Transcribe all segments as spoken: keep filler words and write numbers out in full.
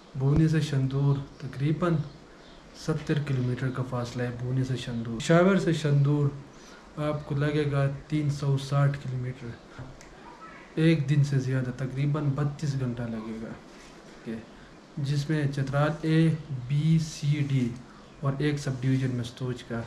बूनी से शंदूर तकरीबन सत्तर किलोमीटर का फासला है। बूनी से शंदूर, पेशावर से शंदूर आपको लगेगा तीन सौ साठ किलोमीटर। एक दिन से ज़्यादा तकरीबन बत्तीस घंटा लगेगा, जिसमें Chitral A B C D और एक सब डिवीज़न मस्तूज का।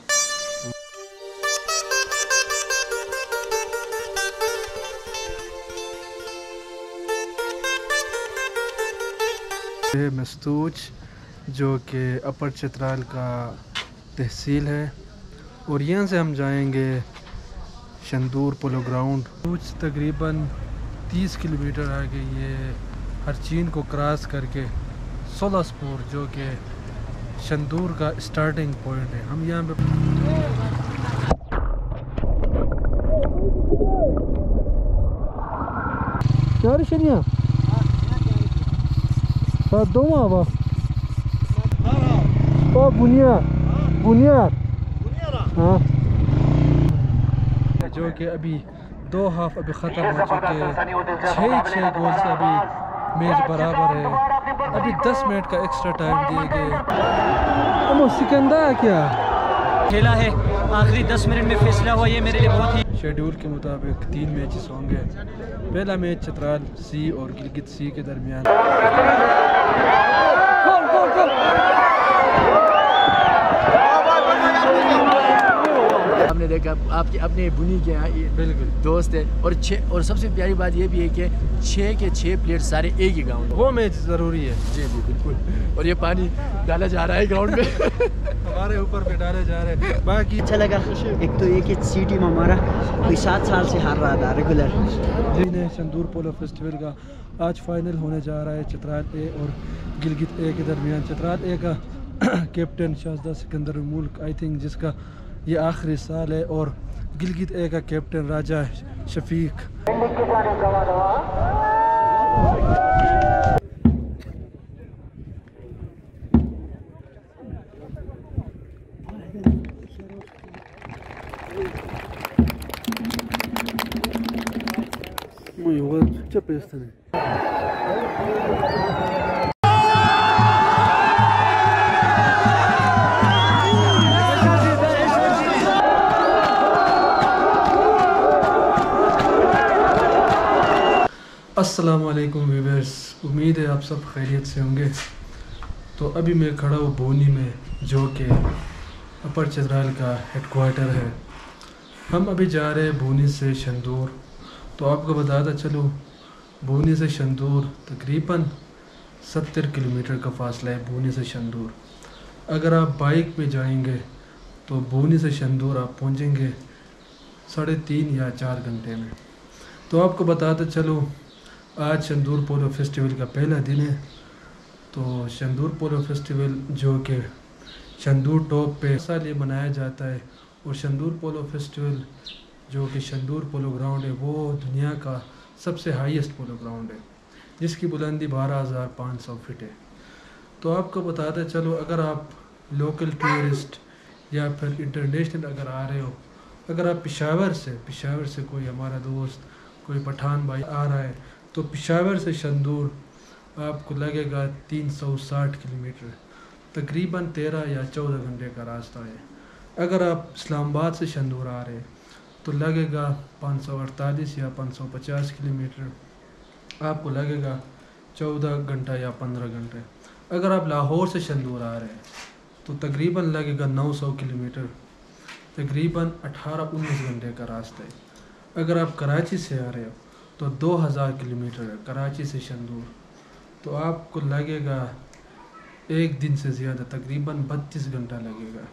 ये मस्तूज जो कि अपर चित्राल का तहसील है, और यहाँ से हम जाएंगे शंदूर पोलो ग्राउंड। कुछ तकरीबन तीस किलोमीटर आगे ये हरचीन को क्रॉस करके सोलासपुर जो कि शंदूर का स्टार्टिंग पॉइंट है। हम यहाँ पे चार शनिया दो मावा बुनियाद बुनियाद हाँ, जो कि अभी दो हाफ अभी ख़त्म हो चुके हैं। छः छः गोल से अभी मैच बराबर है। अभी दस मिनट का एक्स्ट्रा टाइम दिए गए। सिकंदर क्या खेला है, आखिरी दस मिनट में फैसला हुआ। ये मेरे लिए बहुत ही शेड्यूल के मुताबिक तीन मैचेस होंगे। पहला मैच चित्राल सी और गिलगित सी के दरमियान। हमने देखा आपके अपने बुनी के यहाँ बिल्कुल दोस्त है, और छः और सबसे प्यारी बात ये भी है कि छः के छः प्लेयर सारे एक ही ग्राउंड। वो मैच ज़रूरी है। जी जी बिल्कुल। और ये पानी डाला जा रहा है ग्राउंड में हमारे ऊपर पे डाले जा रहे हैं। बाकी अच्छा लगा। एक तो ये कि सी टीम हमारा कोई सात साल से हार रहा था रेगुलर। जिन्हें शंदूर पोलो फेस्टिवल का आज फाइनल होने जा रहा है चित्राल ए और गिलगित ए के दरमियान। चित्राल ए का कैप्टन शाहज़दा सिकंदर मुल्क आई थिंक जिसका ये आखिरी साल है, और गिलगित ए का कैप्टन राजा शफीक। अस्सलाम वालेकुम व्यूअर्स, उम्मीद है आप सब खैरियत से होंगे। तो अभी मैं खड़ा हूँ बूनी में, जो कि अपर चित्राल का हेडक्वार्टर है। हम अभी जा रहे हैं बूनी से शंदूर। तो आपको बताता चलूँ, बूनी से शंदूर तकरीबन सत्तर किलोमीटर का फासला है। बूनी से शंदूर अगर आप बाइक में जाएंगे तो बूनी से शंदूर आप पहुँचेंगे साढ़े तीन या चार घंटे में। तो आपको बताता चलूँ, आज शंदूर पोलो फेस्टिवल का पहला दिन है। तो शंदूर पोलो फेस्टिवल जो कि शंदूर टॉप पे साल ये मनाया जाता है, और शंदूर पोलो फेस्टिवल जो कि शंदूर पोलो ग्राउंड है वो दुनिया का सबसे हाईएस्ट पोलो ग्राउंड है, जिसकी बुलंदी बारह हज़ार पाँच सौ फीट है। तो आपको बताते चलो, अगर आप लोकल टूरिस्ट या फिर इंटरनेशनल अगर आ रहे हो, अगर आप पेशावर से पेशावर से कोई हमारा दोस्त कोई पठान भाई आ रहा है, तो पेशावर से शंदूर आपको लगेगा तीन सौ साठ किलोमीटर, तकरीबन तेरह या चौदह घंटे का रास्ता है। अगर आप इस्लामाबाद से शंदूर आ रहे हैं तो लगेगा पाँच सौ अड़तालीस या पाँच सौ पचास किलोमीटर, आपको लगेगा चौदह घंटा या पंद्रह घंटे। अगर आप लाहौर से शंदूर आ रहे हैं तो तकरीबन लगेगा नौ सौ किलोमीटर, तकरीबन अठारह उन्नीस घंटे का रास्ता है। अगर आप कराची से आ रहे हो तो दो हज़ार किलोमीटर है कराची से शंदूर, तो आपको लगेगा एक दिन से ज़्यादा तकरीबन बत्तीस घंटा लगेगा।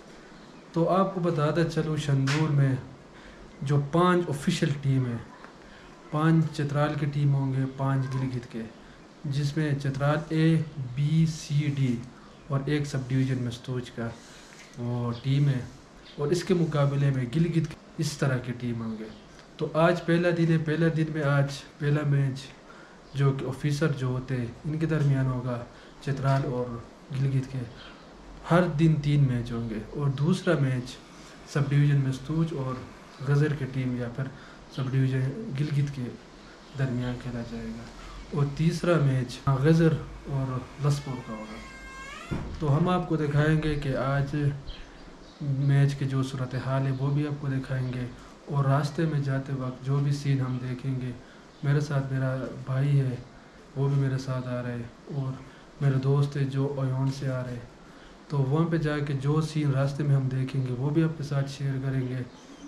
तो आपको बताते चलो, शंदूर में जो पांच ऑफिशियल टीम है, पांच चित्राल की टीम होंगे, पांच गिलगित के, जिसमें Chitral A B C D और एक सब डिवीज़न मस्तूज का वो टीम है, और इसके मुकाबले में गिलगित इस तरह की टीम होंगे। तो आज पहला दिन है। पहला दिन में आज पहला मैच जो कि ऑफिसर जो होते हैं इनके दरमियान होगा, चित्राल और गिलगित के। हर दिन तीन मैच होंगे, और दूसरा मैच सब डिवीज़न मस्तूज और गज़र की टीम या फिर सब डिवीज़न गिलगित के दरमियान खेला जाएगा। और तीसरा मैच गज़र और लसपुर का होगा। तो हम आपको दिखाएंगे कि आज मैच की जो सूरत हाल है वो भी आपको दिखाएंगे, और रास्ते में जाते वक्त जो भी सीन हम देखेंगे, मेरे साथ मेरा भाई है वो भी मेरे साथ आ रहे हैं, और मेरे दोस्त है जो ओयोन से आ रहे हैं। तो वहाँ पे जाके जो सीन रास्ते में हम देखेंगे वो भी आपके साथ शेयर करेंगे।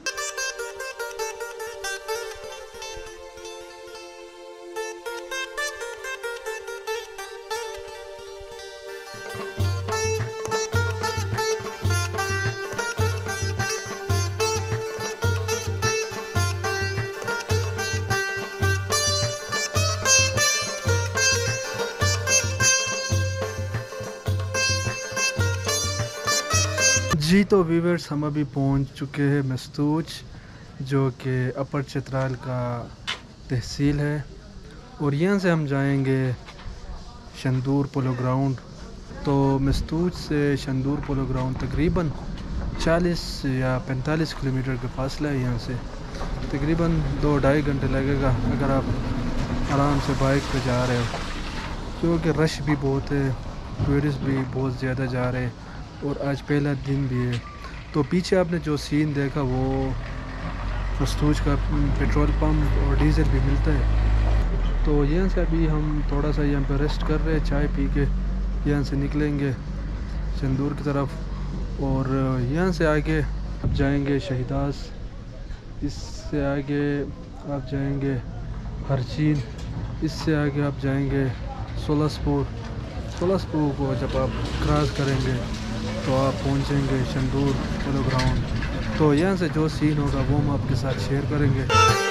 जी तो व्यूअर्स, हम अभी पहुंच चुके हैं मस्तूज, जो कि अपर चित्राल का तहसील है, और यहाँ से हम जाएंगे शंदूर पोलो ग्राउंड। तो मस्तूज से शंदूर पोलो ग्राउंड तकरीबन चालीस या पैंतालीस किलोमीटर का फासला है। यहाँ से तकरीबन दो ढाई घंटे लगेगा अगर आप आराम से बाइक पे जा रहे हो, क्योंकि रश भी बहुत है, टूरिस्ट भी बहुत ज़्यादा जा रहे हैं और आज पहला दिन भी है। तो पीछे आपने जो सीन देखा वो मस्तूज का पेट्रोल पंप और डीजल भी मिलता है। तो यहाँ से अभी हम थोड़ा सा यहाँ पे रेस्ट कर रहे हैं, चाय पी के यहाँ से निकलेंगे शंदूर की तरफ, और यहाँ से आगे आप जाएंगे शहीदास, इससे आगे आप जाएंगे हरचीन, इससे आगे आप जाएंगे सोलसपुर। सोलसपुर को जब आप क्रॉस करेंगे तो आप पहुंचेंगे शंदूर पोलो ग्राउंड। तो यहाँ से जो सीन होगा वो हम आपके साथ शेयर करेंगे।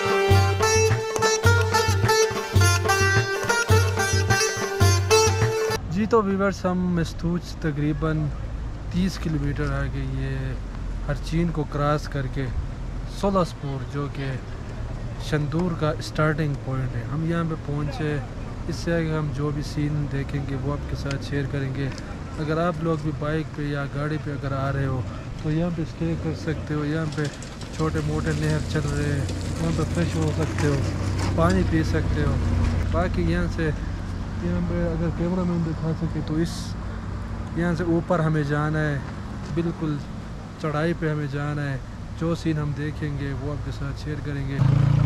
जी तो व्यूअर्स, हम मस्तूज तकरीबन तीस किलोमीटर आगे ये हरचीन को क्रॉस करके सोलसपुर, जो कि शंदूर का स्टार्टिंग पॉइंट है, हम यहाँ पे पहुँचे। इससे आगे हम जो भी सीन देखेंगे वो आपके साथ शेयर करेंगे। अगर आप लोग भी बाइक पे या गाड़ी पे अगर आ रहे हो तो यहाँ पे स्टे कर सकते हो। यहाँ पे छोटे मोटे नहर चल रहे हैं, यहाँ पे फ्रेश हो सकते हो, पानी पी सकते हो। बाकी यहाँ से यहाँ पे अगर कैमरा मैन दिखा सके तो इस यहाँ से ऊपर हमें जाना है, बिल्कुल चढ़ाई पे हमें जाना है। जो सीन हम देखेंगे वो आपके साथ शेयर करेंगे।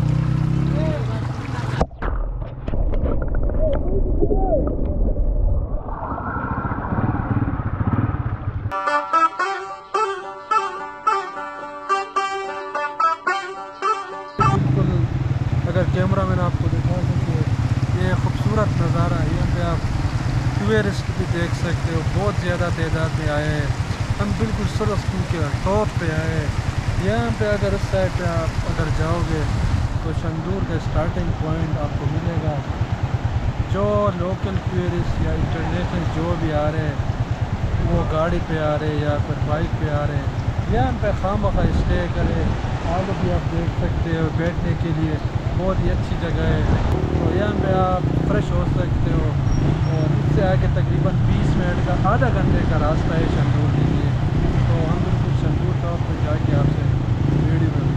अगर कैमरा मैन आपको दिखा सके, ये खूबसूरत नज़ारा है। यहाँ पे आप टूरिस्ट भी देख सकते हो, बहुत ज़्यादा तादाद में आए हैं। हम बिल्कुल सोलसपुर के टॉप पे आए हैं। यहाँ पे अगर इस साइड पे आप अगर जाओगे तो शंदूर का स्टार्टिंग पॉइंट आपको मिलेगा। जो लोकल टूरिस्ट या इंटरनेशनल जो भी आ रहे हैं वो गाड़ी पे आ रहे हैं या फिर बाइक पे आ रहे हैं, यहाँ पे खामखा स्टे करें। आगे भी आप देख सकते हो बैठने के लिए बहुत ही अच्छी जगह है। तो यहाँ पे आप फ्रेश हो सकते हो, और इससे आगे तकरीबन बीस मिनट का आधा घंटे का रास्ता है शंदूर के लिए। तो हम बिल्कुल शंदूर टॉप पर जाके आपसे वीडियो में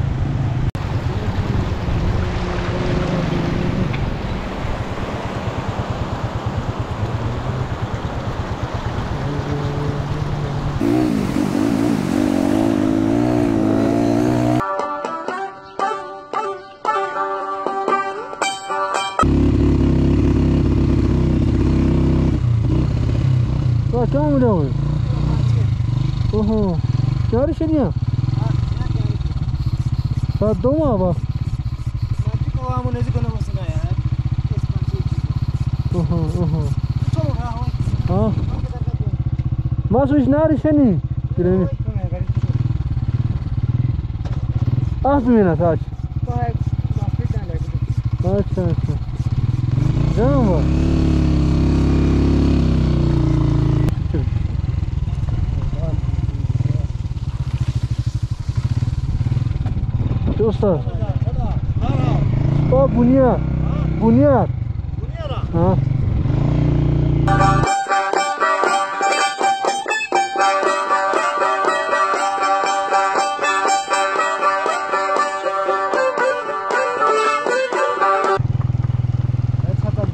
क्या मिला हुआ? ओहो, चार शनिया सात दो माँ बा। ओहो ओहो हाँ बस उस नार शनि आठ महीना था। अच्छा अच्छा जाऊँगा। Usta. Oh, bunyat. Bunyat. हाँ। अच्छा था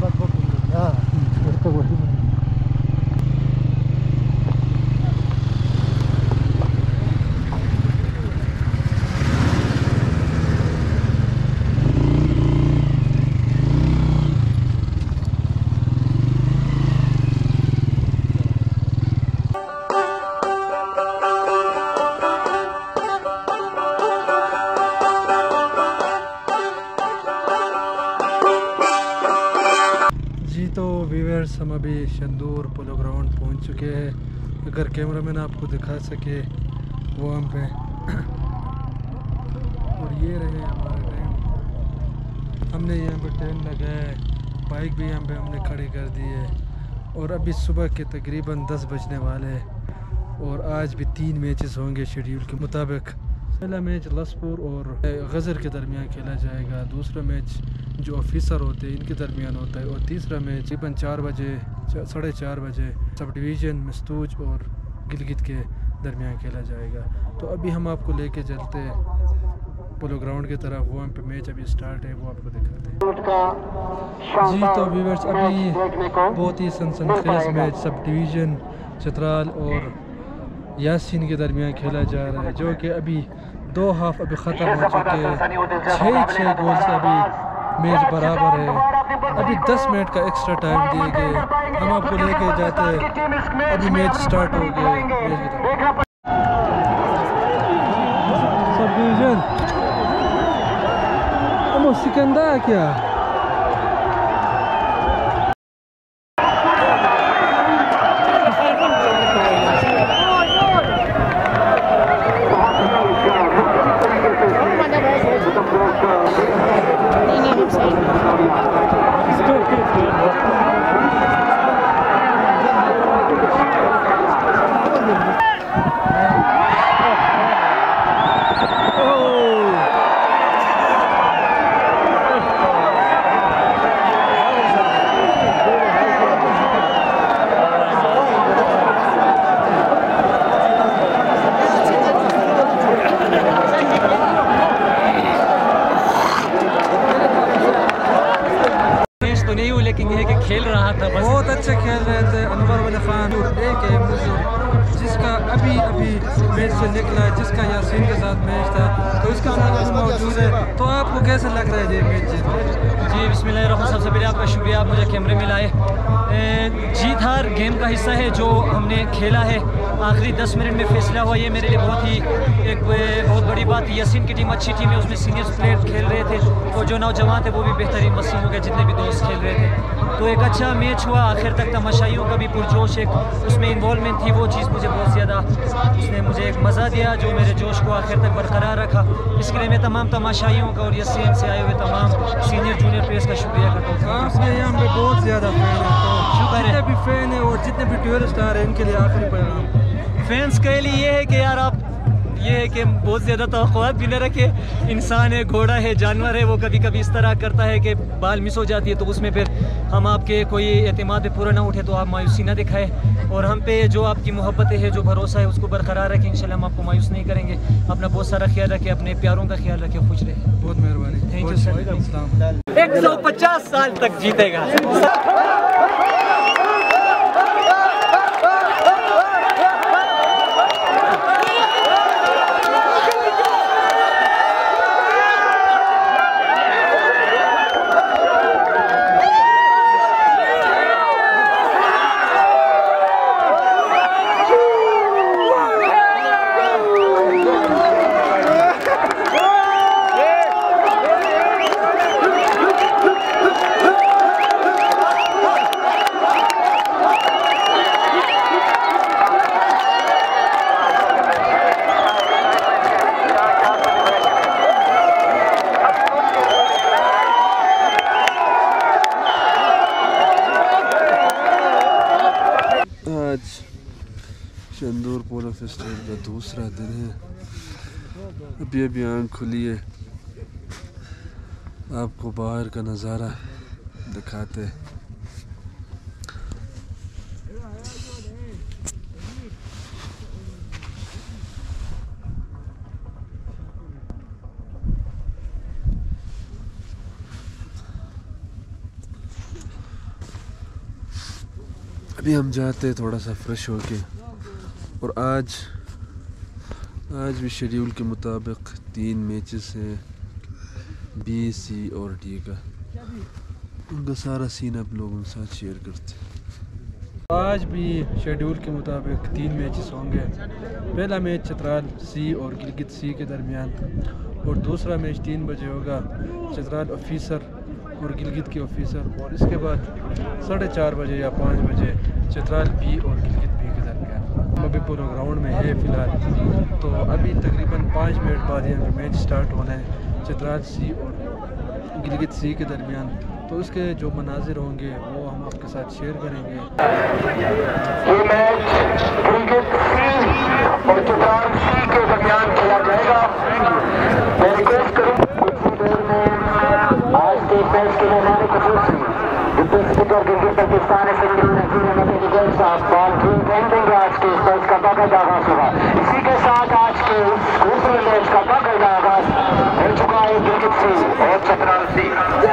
व्यूअर्स, हम अभी शंदूर पोलो ग्राउंड पहुंच चुके हैं। अगर कैमरामैन आपको दिखा सके वो हम पे और ये रहे हमारा टेंट। हमने यहाँ पर टेंट लगाया है, बाइक भी यहाँ पे हमने खड़ी कर दी है और अभी सुबह के तकरीबन दस बजने वाले हैं और आज भी तीन मैचेस होंगे शेड्यूल के मुताबिक। पहला मैच लसपुर और गज़र के दरमियान खेला जाएगा, दूसरा मैच जो ऑफिसर होते हैं इनके दरमियान होता है और तीसरा मैच तकरीबन चार बजे साढ़े चार बजे सब डिवीज़न मस्तूज और गिलगित के दरमियान खेला जाएगा। तो अभी हम आपको लेके चलते हैं पोलो ग्राउंड की तरफ, वो हम पे मैच अभी स्टार्ट है, वो आपको दिखाते हैं। जी तो व्यूअर्स, अभी बहुत ही सनसनीखेज मैच सब डिवीज़न चित्राल और यासीन के दरमियान खेला जा रहा है, जो कि अभी दो हाफ अभी ख़त्म हो चुके हैं। छः छः गोल से अभी मैच बराबर है। अभी दस मिनट का एक्स्ट्रा टाइम दिए गए। हम आपको लेके जाते हैं, अभी मैच स्टार्ट हो गया मैच की तरफ। सब डिवीज़न अमो सिकंदर क्या नहीं हूँ, लेकिन यह है कि खेल रहा था, बस बहुत अच्छे खेल रहे थे। अनवर वाले खान एक है मुझे जिसका अभी अभी मैच से निकला है, जिसका यासीन के साथ मैच था, तो इसका नाम मौजूद है। तो आपको कैसा लग रहा है ये मैच जीत? जी बिस्मिल्लाहिर्रहमानिर्रहीम, सबसे पहले आपका शुक्रिया, आप मुझे कैमरे में लाए। जीत हार गेम का हिस्सा है जो हमने खेला है। आखिरी दस मिनट में फैसला हुआ, ये मेरे लिए बहुत ही एक बहुत बड़ी बात है। यासीन की टीम अच्छी टीम है, उसमें सीनियर प्लेयर खेल रहे थे और जो नौजवान थे वो भी बेहतरीन वसीम हो गए, जितने भी दोस्त खेल रहे थे। तो एक अच्छा मैच हुआ, आखिर तक तमाशाइयों का भी पुरजोश एक उसमें इन्वॉल्वमेंट थी, वो चीज़ मुझे बहुत ज़्यादा उसने मुझे एक मज़ा दिया जो मेरे जोश को आखिर तक बरकरार रखा। इसके लिए मैं तमाम तमाशाइयों का और यासीन से आए हुए तमाम सीनियर जूनियर प्लेयर्स का शुक्रिया करता हूँ। आपके यहाँ पे बहुत ज़्यादा फैन है, तो शुक्र है भी फैन है और जितने भी टूरिस्ट आ रहे हैं इनके लिए आखिरी पैगाम फैंस के लिए ये है कि यार आप ये है कि बहुत ज़्यादा तवक्कुआत भी न रखे। इंसान है, घोड़ा है, जानवर है, वो कभी कभी इस तरह करता है कि बाल मिस हो जाती है, तो उसमें फिर हम आपके कोई एतमाद पे पूरा ना उठे तो आप मायूसी ना दिखाए और हम पे जो आपकी मोहब्बतें है, जो भरोसा है, उसको बरकरार रखें। इंशाल्लाह हम आपको मायूस नहीं करेंगे। अपना बहुत सारा ख्याल रखें, अपने प्यारों का ख्याल रखें, खुश रहे। बहुत मेहरबानी, थैंक यू सर। एक सौ पचास साल तक जीतेगा। आज शंदूर पोलो फेस्टिवल का दूसरा दिन है। अभी अभी आँख खुली है, आपको बाहर का नज़ारा दिखाते हैं। अभी हम जाते हैं थोड़ा सा फ्रेश होके और आज आज भी शेड्यूल के मुताबिक तीन मैचेस हैं, बी सी और डी का। उनका सारा सीन आप लोगों के साथ शेयर करते हैं। आज भी शेड्यूल के मुताबिक तीन मैचेस होंगे। पहला मैच चित्राल सी और गिलगित सी के दरमियान और दूसरा मैच तीन बजे होगा चित्राल ऑफिसर और गिलगित के ऑफिसर, और इसके बाद साढ़े चार बजे या पाँच बजे चित्राल बी और गिलगित बी के दरमियान। हम अभी पूरे ग्राउंड में है फ़िलहाल, तो अभी तकरीबन पाँच मिनट बाद यहाँ पे मैच स्टार्ट होना है चित्राल सी और गिलगित सी के दरमियान। तो उसके जो मनाजिर होंगे वो हम आपके साथ शेयर करेंगे। ये मैच गिलगित सी और चित्राल सी के दरमियान खेला जाएगा। मैं रिक्वेस्ट करूँ कुछ ही देर में आज के मैच के मेहमान खुसूसी deputy speaker Gilgit Baltistan assembly Nazir sahab ball खेल आज के इस मैच का बाकायदा आगाज होगा। इसी के साथ आज के दूसरे मैच का बाकायदा आगाज हो चुका है गिलगित सी और चित्राल सी।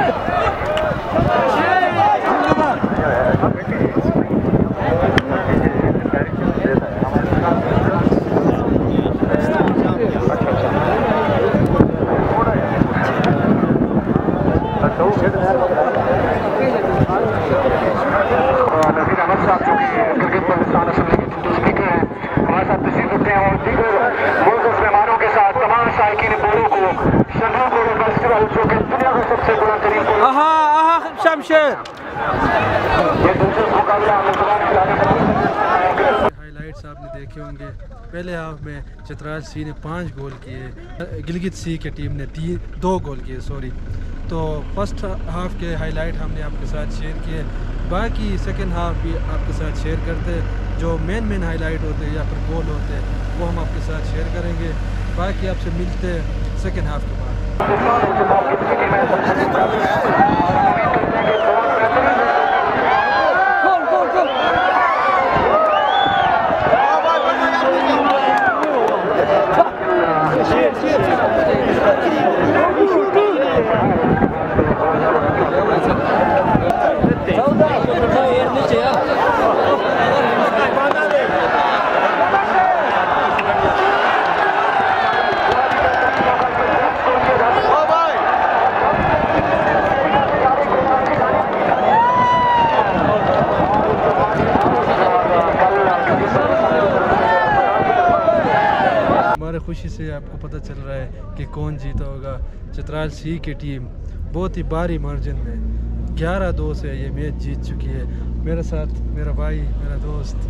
नजीर अहमद साहब जो कि गिलगित बल्तिस्तान असेंबली के डिप्टी स्पीकर हैं हमारे साथ तशरीफ रखते हैं और दीगर मुल्क मेहमानों के साथ तमाम साइकिल बोलों को शंदूर बोलो फेस्टिवल जो कि दुनिया का सबसे बड़ा तरीन शमशेर ये दिलचस्प मुकाबला हाईलाइट्स आपने देखे होंगे। पहले हाफ में चित्राल सी ने पाँच गोल किए, गिलगित सी की टीम ने तीन दो गोल किए सॉरी। तो फर्स्ट हाफ के हाईलाइट हमने आपके साथ शेयर किए, बाकी सेकंड हाफ भी आपके साथ शेयर करते, जो मेन मेन हाईलाइट होते हैं या फिर गोल होते हैं वो हम आपके साथ शेयर करेंगे। बाकी आपसे मिलते हैं सेकंड हाफ के बाद। खुशी से आपको पता चल रहा है कि कौन जीता होगा। चित्राल सी की टीम बहुत ही भारी मार्जिन में ग्यारह दो से ये मैच जीत चुकी है। मेरे साथ मेरा भाई मेरा दोस्त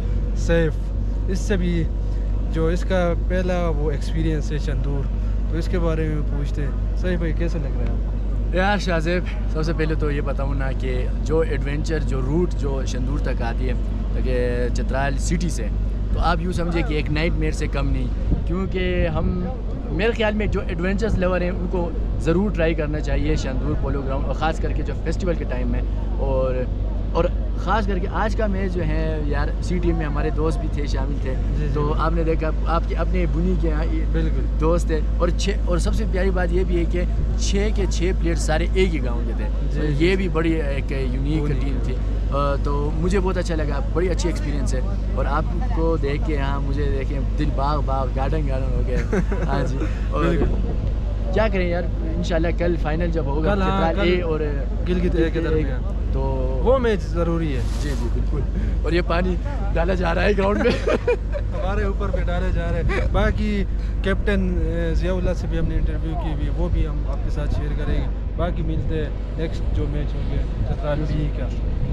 सैफ, इससे भी जो इसका पहला वो एक्सपीरियंस है शंदूर, तो इसके बारे में पूछते हैं। सैफ भाई कैसा लग रहा है आपको? यार शाहज़ेब, सबसे पहले तो ये बताऊँ ना कि जो एडवेंचर जो रूट जो शंदूर तक आती है कि चित्राल सिटी से, तो आप यूँ समझे कि एक नाइट मेयर से कम नहीं, क्योंकि हम मेरे ख्याल में जो एडवेंचर्स लवर हैं उनको ज़रूर ट्राई करना चाहिए शंदूर पोलो ग्राउंड, और ख़ास करके जो फेस्टिवल के टाइम में। और और ख़ास करके आज का मैच जो है यार, सी टीम में हमारे दोस्त भी थे, शामिल थे, तो आपने देखा आपके अपने बुनी के यहाँ बिल्कुल दोस्त है। और छः और सबसे प्यारी बात ये भी है कि छः के छः प्लेयर सारे एक ही गाँव के थे, तो ये भी बड़ी एक यूनिक टीम थी। तो मुझे बहुत अच्छा लगा, बड़ी अच्छी एक्सपीरियंस है। और आपको देख के यहाँ मुझे देखें दिल बाग बाग गार्डन गार्डन हो गया। हाँ जी, और क्या करें यार, इंशाल्लाह कल फाइनल जब होगा चित्राल ए और गिलगित ए के दरमियान, तो वो मैच ज़रूरी है। जी जी बिल्कुल। और ये पानी डाला जा रहा है ग्राउंड में हमारे ऊपर पे डाले जा रहे हैं। बाकी कैप्टन ज़ियाउल्लाह से भी हमने इंटरव्यू की हुई है, वो भी हम आपके साथ शेयर करेंगे। बाकी मिलते हैं नेक्स्ट जो मैच होंगे चित्राल बी का।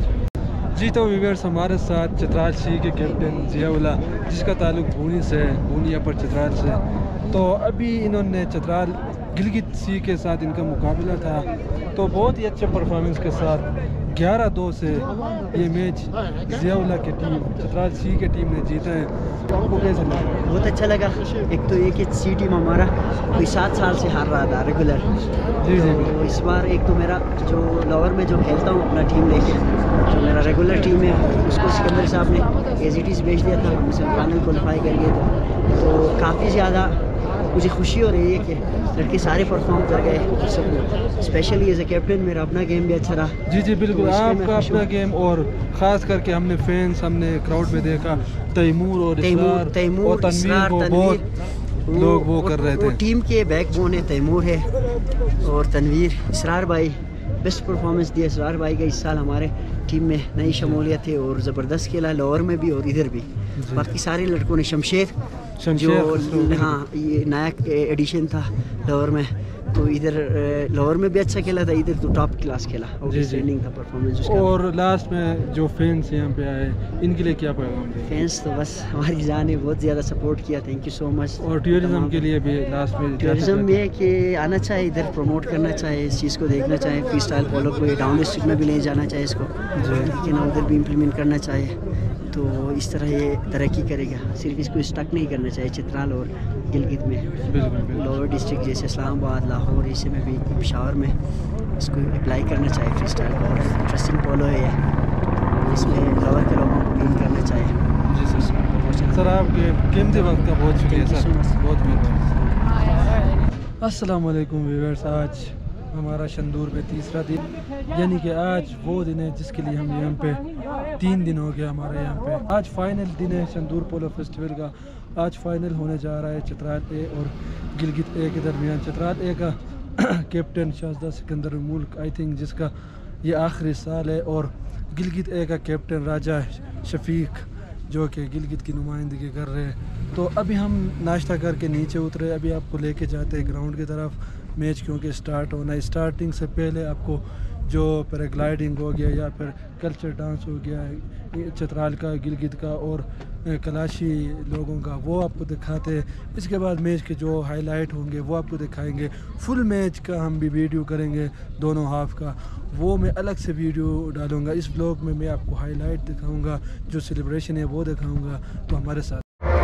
जी तो व्यूअर्स, हमारे साथ चित्राल सी के कैप्टन ज़ियाउल्लाह, जिसका ताल्लुक बूनी से है, बूनी अपर चित्राल से। तो अभी इन्होंने चित्राल गिलगित सी के साथ इनका मुकाबला था, तो बहुत ही अच्छे परफॉर्मेंस के साथ ग्यारह दो से ये मैच ज़ियाउल्लाह की टीम चित्राल सी की टीम ने जीता है। तो आपको कैसा लगा? बहुत अच्छा लगा। एक तो ये कि सी टीम हमारा कोई सात साल से हार रहा था रेगुलर। जी जी। तो इस बार एक तो मेरा जो लोअर में जो खेलता हूँ अपना टीम लेके, जो मेरा रेगुलर टीम है, उसको सिकंदर साहब ने एज इट इज़ भेज दिया था, हम सेमीफाइनल क्वालिफाई कर लिए थे। तो काफ़ी ज़्यादा मुझे खुशी हो रही है कि लड़के सारे परफॉर्म कर गए सब। स्पेशली एज ए कैप्टन मेरा अपना गेम भी अच्छा रहा। जी जी बिल्कुल, तो आपका अपना गेम, और ख़ास करके हमने फैंस हमने क्राउड में देखा तैमूर और तैमूर तैमूर और तनवीर को बहुत लोग वो कर रहे थे। वो टीम के बैकबोन है, तैमूर है और तनवीर। इसरार भाई बेस्ट परफॉर्मेंस दिया इसरार भाई का इस साल हमारे टीम में नई शमूलियत है और ज़बरदस्त खेला लोअर में भी और इधर भी। बाकी सारे लड़कों ने, शमशेर जो हाँ ये नया एडिशन था लोअर में, तो इधर लोअर में भी अच्छा खेला था, इधर तो टॉप क्लास खेला, आउटस्टैंडिंग था परफॉर्मेंस उसका। और लास्ट में जो फैंस यहाँ पे आए इनके लिए क्या पैगाम दें? फैंस तो बस हमारी जान है, बहुत ज़्यादा सपोर्ट किया, थैंक यू सो मच। और टूरिज्म के लिए भी लास्ट में टूरिज्म में कि आना चाहे इधर, प्रमोट करना चाहे, इस चीज़ को देखना चाहे, फ्री स्टाइल पोलो को डाउन डिस्ट्रिक्ट में भी ले जाना चाहे इसको, लेकिन उधर भी इम्प्लीमेंट करना चाहे, तो इस तरह ये तरक्की करेगा। सिर्फ इसको स्टक नहीं करना चाहिए चित्राल और गिलगित में, लोअर डिस्ट्रिक्ट जैसे इस्लामाबाद, लाहौर, इसे में भी, पेशावर में इसको अप्लाई करना चाहिए फ्री स्टाइल को। और इंटरेस्टिंग पोलो है ये, तो इसमें लोअर के लोगों को विन करना चाहिए। जी सर, सर आपके कीमती वक्त का बहुत शुक्रिया सर, बहुत बहुत। अस्सलाम वालेकुम व्यूअर्स, आज हमारा शंदूर में तीसरा दिन, यानी कि आज वो दिन है जिसके लिए हम यहाँ पे तीन दिन हो गया हमारे यहाँ पे। आज फाइनल दिन है शंदूर पोलो फेस्टिवल का। आज फाइनल होने जा रहा है चित्राल ए और गिलगित ए के दरमियान। चित्राल ए का कैप्टन शाहज़दा सिकंदर मुल्क, आई थिंक जिसका ये आखिरी साल है, और गिलगित ए का कैप्टन राजा शफीक जो कि गिलगित की नुमाइंदगी कर रहे हैं। तो अभी हम नाश्ता करके नीचे उतरे, अभी आपको लेके जाते हैं ग्राउंड की तरफ। मैच क्योंकि स्टार्ट होना है, स्टार्टिंग से पहले आपको जो पैराग्लाइडिंग हो गया या फिर कल्चर डांस हो गया चित्राल का, गिलगित का और कलाशी लोगों का, वो आपको दिखाते हैं। इसके बाद मैच के जो हाईलाइट होंगे वो आपको दिखाएंगे। फुल मैच का हम भी वीडियो करेंगे, दोनों हाफ का, वो मैं अलग से वीडियो डालूँगा। इस ब्लॉग में मैं आपको हाईलाइट दिखाऊँगा, जो सेलिब्रेशन है वो दिखाऊँगा, तो हमारे साथ।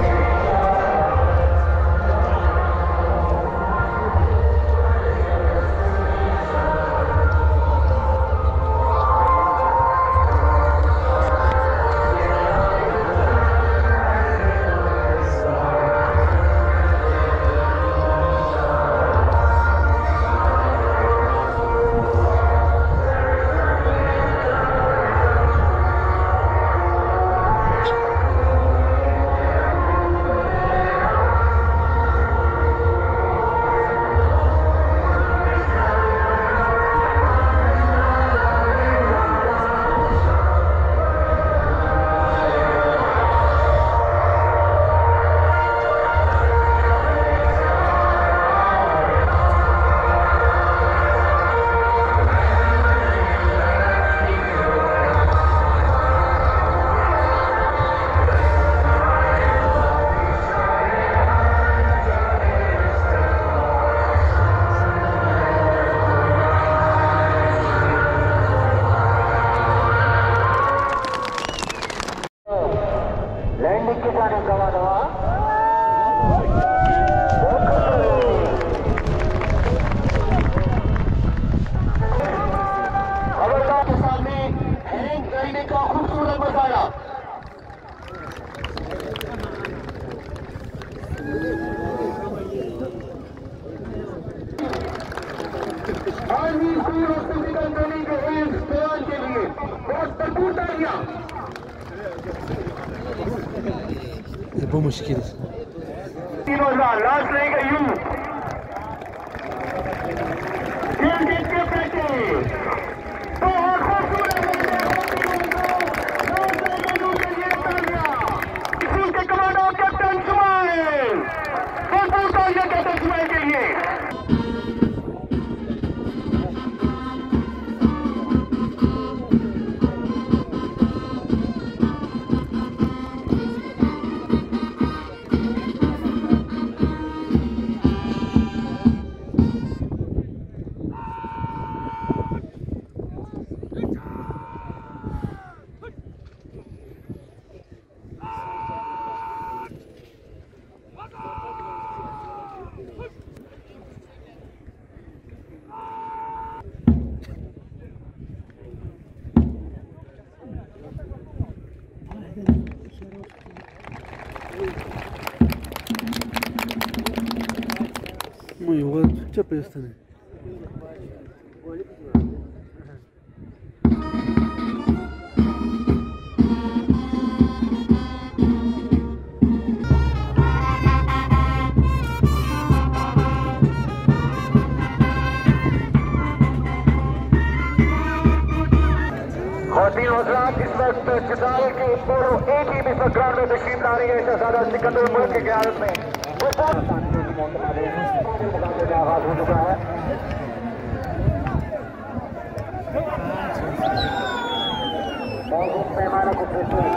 बहुत मुश्किल लास्ट रहेगा you commando captain Sumail captain Sumail के लिए Muy igual, ya pestane. खातिन हज़रात, इस वक्त चित्राल की पोलो ए टीम इस वक्त ग्राउंड में तशरीफ ला रही है शहजादा सिकंदर मुल्क की क़यादत में। का आगाज हो चुका है। मौजूद मेहमानों को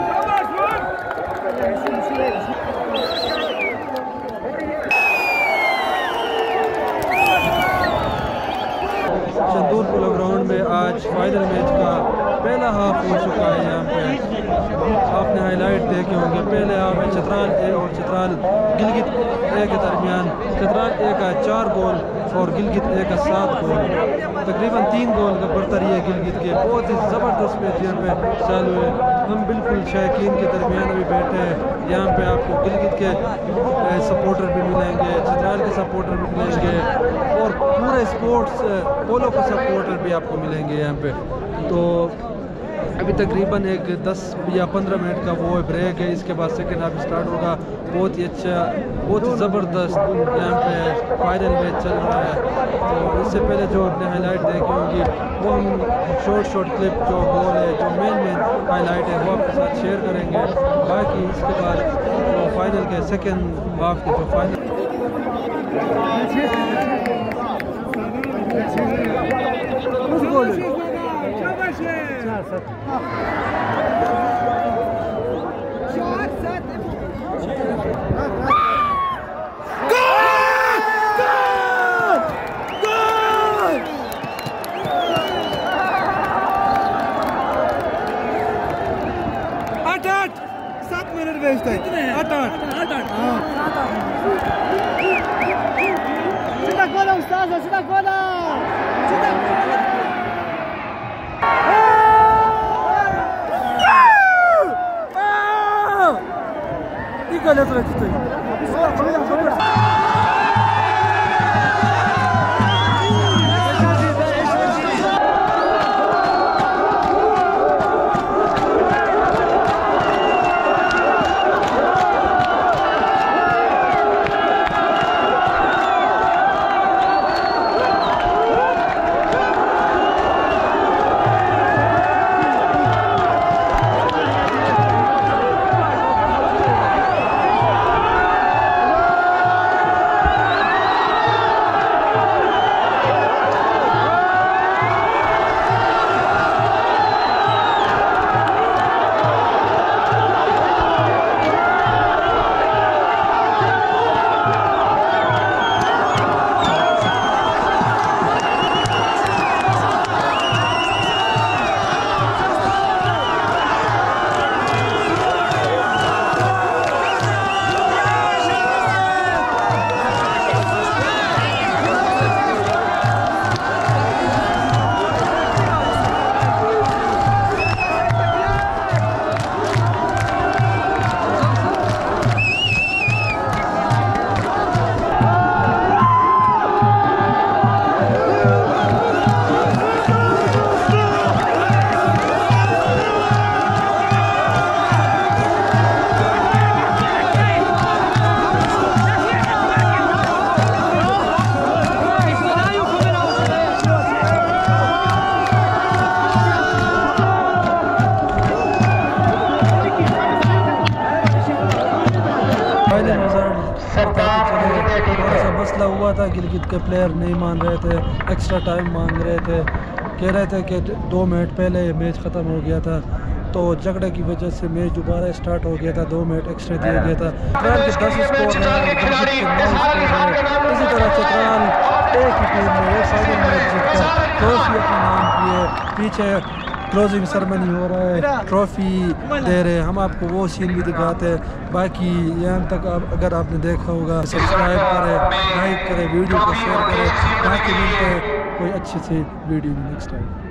शंदूर पोलो ग्राउंड में आज फाइनल मैच का पहला हाफ हो चुका है। यहाँ पे आपने हाईलाइट देखे होंगे। पहले हाफ में चित्राल ए और चित्राल गिलगित ए के दरमियान चित्राल ए का चार गोल और गिलगित ए का सात गोल, तकरीबन तीन गोल का बढ़तर है गिलगित के। बहुत ही ज़बरदस्त मैच यहाँ पे चालू है। हम बिल्कुल शायकीन के दरमियान अभी बैठे हैं। यहाँ पे आपको गिलगित के सपोर्टर भी मिलेंगे, चित्राल के सपोर्टर भी मिलेंगे और पूरे स्पोर्ट्स पोलो के सपोर्टर भी आपको मिलेंगे यहाँ पे। तो अभी तकरीबन एक दस या पंद्रह मिनट का वो ब्रेक है, इसके बाद सेकंड हाफ स्टार्ट होगा। बहुत ही अच्छा, बहुत ही ज़बरदस्त यहाँ पे फाइनल मैच चल रहा है। तो इससे पहले जो आपने हाईलाइट देखी होंगी वो हम शॉर्ट शॉर्ट क्लिप जो गोल है, जो मेन मेन हाईलाइट है वो आपके साथ शेयर करेंगे। बाकी इसके बाद जो फाइनल के सेकेंड हाफ के जो फाइनल आठ आठ सात मिनट वेस्ट है। आठ आठ आठ आठ सीधा गोला उस्ताद, सीधा गोला, सीधा गोला। Николя тратит. मसला हुआ था, गिलगित के प्लेयर नहीं मान रहे थे, एक्स्ट्रा टाइम मांग रहे थे, कह रहे थे कि दो मिनट पहले मैच ख़त्म हो गया था। तो झगड़े की वजह से मैच दोबारा स्टार्ट हो गया था, दो मिनट एक्स्ट्रा दिया गया था। चित्राल के दस स्कोर है, गिलगित के नौ स्कोर है। इसी तरह चित्राल एक ही टीम में एक फाइनल मैच जीतकर ट्रॉफी अपने नाम की है। पीछे क्लोजिंग सेरेमनी हो रहा है, ट्रॉफी दे रहे हैं, हम आपको वो सीन भी दिखाते हैं। बाकी यहाँ तक आप, अगर आपने देखा होगा, सब्सक्राइब करें, लाइक करें, वीडियो को शेयर करें। बाकी मिलते हैं कोई अच्छी सी वीडियो में नेक्स्ट टाइम।